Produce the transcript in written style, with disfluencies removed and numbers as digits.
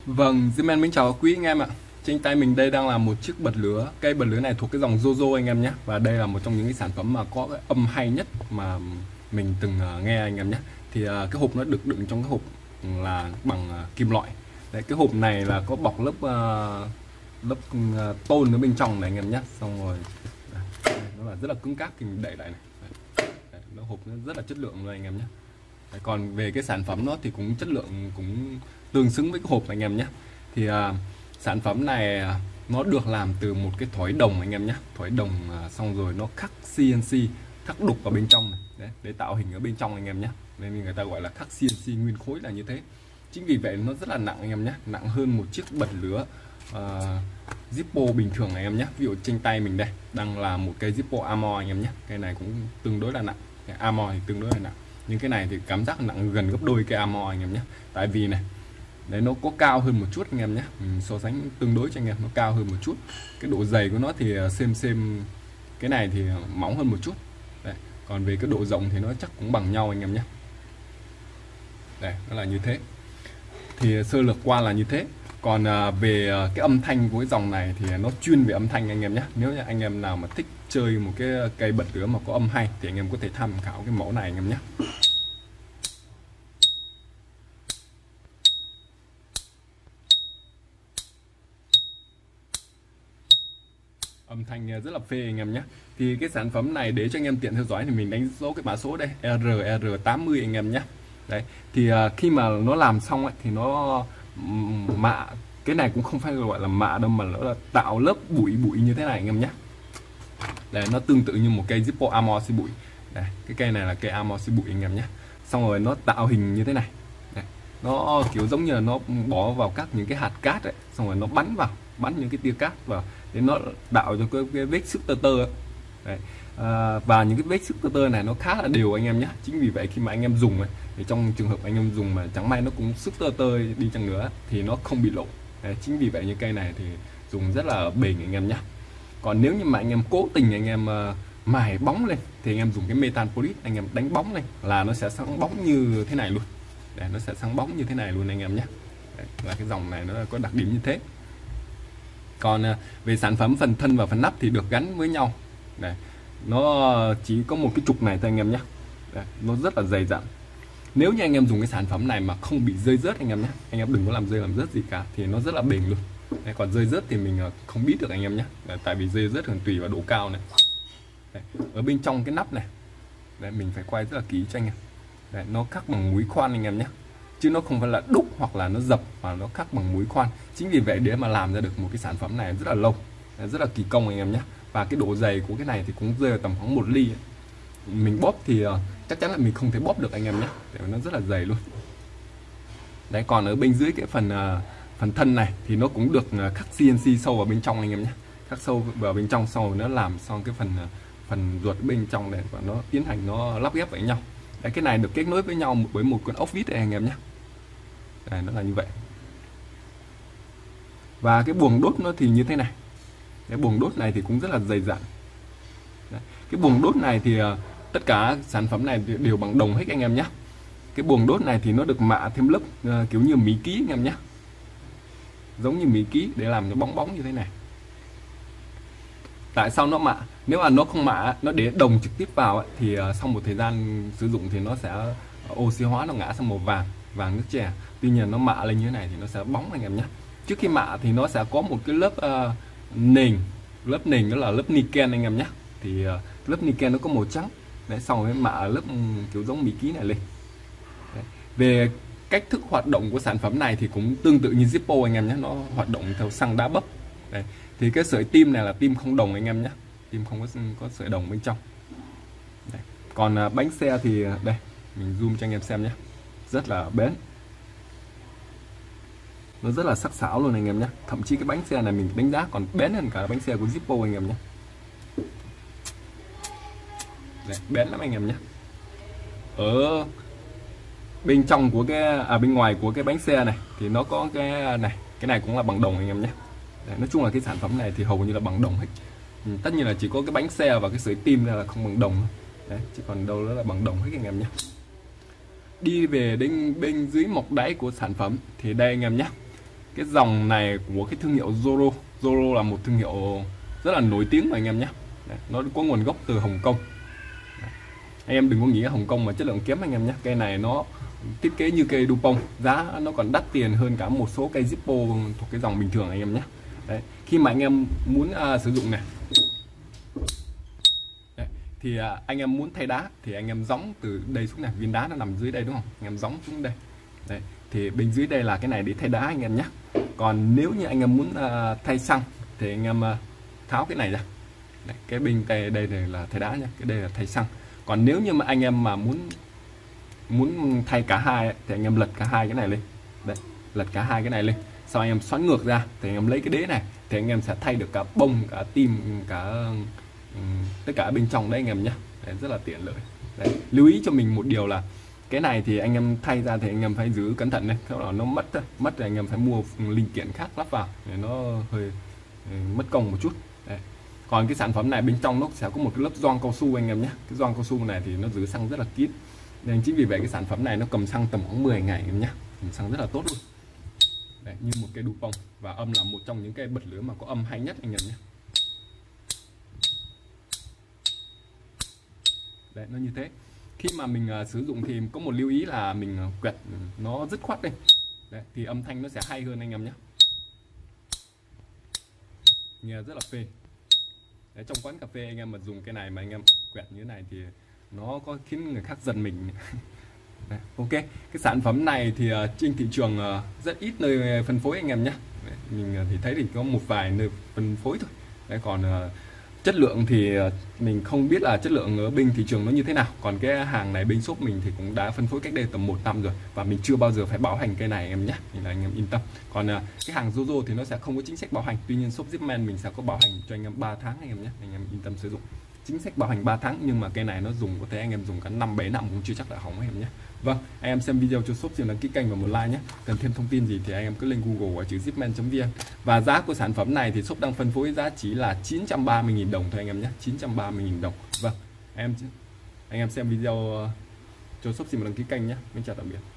Vâng, Zman mến chào quý anh em ạ. Trên tay mình đây đang là một chiếc bật lửa. Cây bật lửa này thuộc cái dòng Jojo anh em nhé. Và đây là một trong những cái sản phẩm mà có cái âm hay nhất mà mình từng nghe anh em nhé. Thì cái hộp nó được đựng trong cái hộp là bằng kim loại. Đấy, cái hộp này là có bọc lớp tôn ở bên trong này anh em nhé. Xong rồi đây, nó là rất là cứng cáp thì mình đẩy lại này. Đấy, nó hộp nó rất là chất lượng luôn anh em nhé. Đấy, còn về cái sản phẩm nó thì cũng chất lượng cũng tương xứng với cái hộp anh em nhé. Thì sản phẩm này nó được làm từ một cái thỏi đồng anh em nhé. Thỏi đồng xong rồi nó khắc CNC, khắc đục vào bên trong này. Đấy, để tạo hình ở bên trong anh em nhé. Nên người ta gọi là khắc CNC nguyên khối là như thế. Chính vì vậy nó rất là nặng anh em nhé, nặng hơn một chiếc bật lửa Zippo bình thường anh em nhé. Ví dụ trên tay mình đây đang là một cây Zippo Armor anh em nhé. Cây này cũng tương đối là nặng. Cái Armor thì tương đối là nặng, nhưng cái này thì cảm giác nặng gần gấp đôi cái Armor anh em nhé. Tại vì này đấy, nó có cao hơn một chút anh em nhé. So sánh tương đối cho anh em, nó cao hơn một chút. Cái độ dày của nó thì xem cái này thì mỏng hơn một chút đấy. Còn về cái độ rộng thì nó chắc cũng bằng nhau anh em nhé. Đây, nó là như thế. Thì sơ lược qua là như thế. Còn về cái âm thanh của cái dòng này thì nó chuyên về âm thanh anh em nhé. Nếu như anh em nào mà thích chơi một cái cây bật lửa mà có âm hay thì anh em có thể tham khảo cái mẫu này anh em nhé. Âm thanh rất là phê anh em nhé. Thì cái sản phẩm này để cho anh em tiện theo dõi thì mình đánh dấu cái mã số đây RR80 anh em nhé. Đấy, thì khi mà nó làm xong ấy, thì nó mạ, cái này cũng không phải gọi là mạ đâu mà nó là tạo lớp bụi như thế này anh em nhé. Đây, nó tương tự như một cây Zippo Armor xi bụi. Đây, cái cây này là cây Armor xi bụi anh em nhé. Xong rồi nó tạo hình như thế này. Đây, nó kiểu giống như là nó bỏ vào các những cái hạt cát ấy, xong rồi nó bắn những cái tia cát vào để nó tạo cho cái vết xước tơ tơ ấy. Đấy. Và những cái vết xước tơ tơ này nó khá là đều anh em nhé. Chính vì vậy khi mà anh em dùng ấy, thì trong trường hợp anh em dùng mà chẳng may nó cũng xước tơ tơ đi chăng nữa thì nó không bị lộ. Đấy, chính vì vậy những cây này thì dùng rất là bền anh em nhé. Còn nếu như mà anh em cố tình anh em mài bóng lên thì anh em dùng cái metal polish anh em đánh bóng lên là nó sẽ sáng bóng như thế này luôn. Để nó sẽ sáng bóng như thế này luôn anh em nhé. Đấy, là cái dòng này nó có đặc điểm như thế. Còn về sản phẩm phần thân và phần nắp thì được gắn với nhau. Đấy, nó chỉ có một cái trục này thôi anh em nhé. Đấy, nó rất là dày dặn. Nếu như anh em dùng cái sản phẩm này mà không bị rơi rớt anh em nhé, anh em đừng có làm rơi làm rớt gì cả thì nó rất là bền luôn. Đấy, còn rơi rớt thì mình không biết được anh em nhé. Đấy, tại vì rơi rớt còn tùy vào độ cao này. Đấy, ở bên trong cái nắp này, đấy, mình phải quay rất là kỹ cho anh em. Đấy, nó khắc bằng mũi khoan anh em nhé, chứ nó không phải là đúc hoặc là nó dập mà nó khắc bằng mũi khoan. Chính vì vậy để mà làm ra được một cái sản phẩm này rất là lâu, rất là kỳ công anh em nhé. Và cái độ dày của cái này thì cũng rơi vào tầm khoảng 1 ly ấy. Mình bóp thì chắc chắn là mình không thể bóp được anh em nhé, để nó rất là dày luôn. Đấy, còn ở bên dưới cái phần thân này thì nó cũng được khắc CNC sâu vào bên trong anh em nhé, khắc sâu vào bên trong, sau rồi nó làm xong cái phần ruột bên trong này và nó tiến hành nó lắp ghép với nhau. Đấy, cái này được kết nối với nhau với một con ốc vít này anh em nhé. Đây, nó là như vậy. Và cái buồng đốt nó thì như thế này. Cái buồng đốt này thì cũng rất là dày dặn. Đấy, cái buồng đốt này thì tất cả sản phẩm này đều bằng đồng hết anh em nhé. Cái buồng đốt này thì nó được mạ thêm lớp kiểu như mí ký anh em nhé, giống như mí ký để làm cho bóng bóng như thế này. Tại sao nó mạ? Nếu mà nó không mạ, nó để đồng trực tiếp vào ấy, thì sau một thời gian sử dụng thì nó sẽ oxy hóa, nó ngã sang màu vàng nước chè. Tuy nhiên nó mạ lên như thế này thì nó sẽ bóng anh em nhé. Trước khi mạ thì nó sẽ có một cái lớp nền, lớp nền đó là lớp niken anh em nhé. Thì lớp niken nó có màu trắng. Đấy, xong rồi mạ lớp kiểu giống mí ký này lên. Đấy. Về cách thức hoạt động của sản phẩm này thì cũng tương tự như Zippo anh em nhé, nó hoạt động theo xăng đá bấc. Đây, thì cái sợi tim này là tim không đồng anh em nhé, tim không có sợi đồng bên trong. Đây. Còn bánh xe thì đây mình zoom cho anh em xem nhé, rất là bén, nó rất là sắc sảo luôn anh em nhé. Thậm chí cái bánh xe này mình đánh giá còn bén hơn cả bánh xe của Zippo anh em nhé. Đây, bén lắm anh em nhé. Ở bên trong của cái bên ngoài của cái bánh xe này thì nó có cái này cũng là bằng đồng anh em nhé. Đấy, nói chung là cái sản phẩm này thì hầu như là bằng đồng hết. Tất nhiên là chỉ có cái bánh xe và cái sợi tim là không bằng đồng. Đấy, chứ còn đâu đó là bằng đồng hết anh em nhé. Đi về đến bên dưới mọc đáy của sản phẩm thì đây anh em nhé, cái dòng này của cái thương hiệu Zoro. Zoro là một thương hiệu rất là nổi tiếng mà anh em nhé. Đấy, nó có nguồn gốc từ Hồng Kông. Đấy. Anh em đừng có nghĩ Hồng Kông mà chất lượng kém anh em nhé. Cây này nó thiết kế như cây Dupont, giá nó còn đắt tiền hơn cả một số cây Zippo thuộc cái dòng bình thường anh em nhé. Đấy. Khi mà anh em muốn sử dụng này, đấy, thì anh em muốn thay đá thì anh em gióng từ đây xuống này, viên đá nó nằm dưới đây đúng không, anh em gióng xuống đây. Đấy. Thì bên dưới đây là cái này để thay đá anh em nhé. Còn nếu như anh em muốn thay xăng thì anh em tháo cái này ra. Đấy, cái bên đây này là thay đá nhé, cái đây là thay xăng. Còn nếu như mà anh em mà muốn thay cả hai ấy, thì anh em lật cả hai cái này lên. Đấy, lật cả hai cái này lên, sau anh em xoắn ngược ra thì anh em lấy cái đế này thì anh em sẽ thay được cả bông, cả tim, cả tất cả bên trong đấy anh em nhé. Đấy, rất là tiện lợi. Đấy, lưu ý cho mình một điều là cái này thì anh em thay ra thì anh em phải giữ cẩn thận này, sau đó nó mất thì anh em phải mua linh kiện khác lắp vào để nó hơi mất công một chút. Đấy. Còn cái sản phẩm này bên trong nó sẽ có một cái lớp gioăng cao su anh em nhé. Cái gioăng cao su này thì nó giữ xăng rất là kín, nên chính vì vậy cái sản phẩm này nó cầm xăng tầm khoảng 10 ngày anh em nhé, cầm xăng rất là tốt luôn. Đấy, như một cây Dupont, và âm là một trong những cây bật lửa mà có âm hay nhất anh em nhé. Đấy, nó như thế. Khi mà mình sử dụng thì có một lưu ý là mình quẹt nó dứt khoát đi. Đấy, thì âm thanh nó sẽ hay hơn anh em nhé, nghe rất là phê. Đấy, trong quán cà phê anh em mà dùng cái này mà anh em quẹt như thế này thì nó có khiến người khác giận mình. Đấy, ok, cái sản phẩm này thì trên thị trường rất ít nơi phân phối anh em nhé. Đấy, mình thì thấy thì có một vài nơi phân phối thôi. Đấy, còn chất lượng thì mình không biết là chất lượng ở bên thị trường nó như thế nào. Còn cái hàng này bên shop mình thì cũng đã phân phối cách đây tầm 1 năm rồi, và mình chưa bao giờ phải bảo hành cây này em nhé, nên là anh em yên tâm. Còn cái hàng Jojo thì nó sẽ không có chính sách bảo hành, tuy nhiên shop Zipman mình sẽ có bảo hành cho anh em 3 tháng anh em nhé, anh em yên tâm sử dụng. Chính sách bảo hành 3 tháng, nhưng mà cây này nó dùng có thể anh em dùng cả 5-7 năm cũng chưa chắc là hỏng em nhé. Vâng, anh em xem video cho shop, đăng ký kênh và một like nhé. Cần thêm thông tin gì thì anh em cứ lên Google và chữ zipman.vn. Và giá của sản phẩm này thì shop đang phân phối giá chỉ là 930.000 đồng thôi anh em nhé, 930.000 đồng. Vâng, anh em xem video cho shop, đăng ký kênh nhé. Mình chào tạm biệt.